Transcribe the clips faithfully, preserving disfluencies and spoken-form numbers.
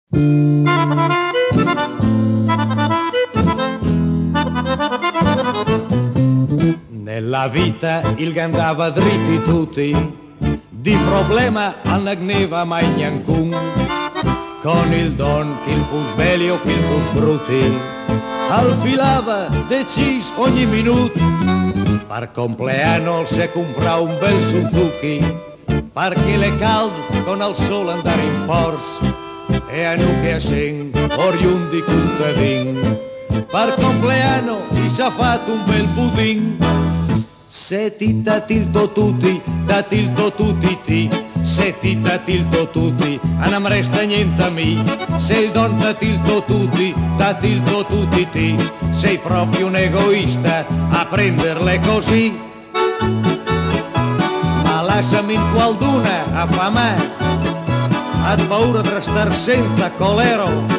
Nella vita il andava dritti tutti, di problema non agneva mai niancun, con il don che il fu sveglio che il fu brutti, al filava decis ogni minuto, per compleanno se compra un bel Suzuki, perché le caldo con il sole andare in pors, e a nu che a sen oriun di contadin, per compleanno ti s'ha fatto un bel budin. Se ti t'attilto tutti, t'attilto tutti ti, se ti t'attilto tutti, a non resta niente a me. Se il don t'attilto tutti, t'attilto tutti ti, sei proprio un egoista a prenderle così. Ma lasciami in qualduna a famà, ha paura di star senza colero.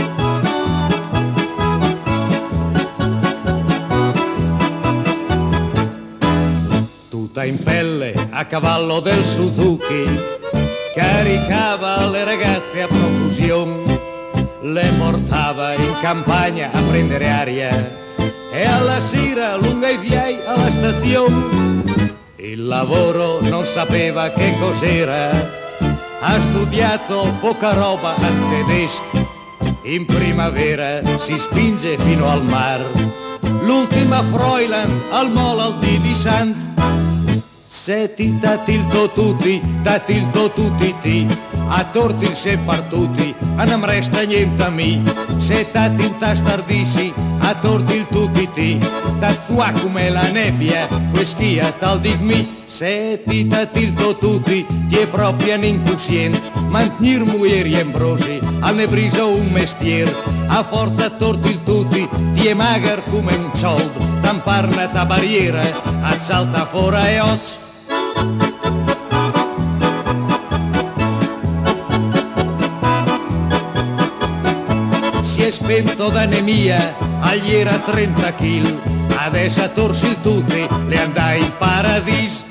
Tutta in pelle a cavallo del Suzuki, caricava le ragazze a profusione, le portava in campagna a prendere aria e alla sera lungo i viai alla stazione. Il lavoro non sapeva che cos'era, ha studiato poca roba a tedeschi, in primavera si spinge fino al mar, l'ultima Fräulein al Mall di Sant. Se ti t'attilto tutti, t'attilto tutti ti, a torti il se partuti, a non resta niente a me. Se t'attilta stardissi, a torti il tutti ti, t'azzua come la nebbia, queschia tal di me. Se ti t'attilto tutti, ti è proprio un incosciente, mantenir muieri e ambrosi, al ne briso un mestier, a forza torti il tutti, ti è magar come un soldo, tamparna ta barriera, a salta fora e oz. Si è spento d'anemia, agli era trenta chili, adesso a torsi il tutti, le andai in paradiso.